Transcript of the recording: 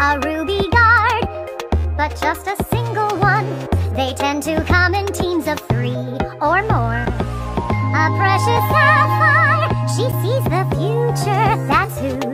a ruby guard, but just a single one. They tend to come in teams of 3 or more. A precious sapphire, she sees the future, that's who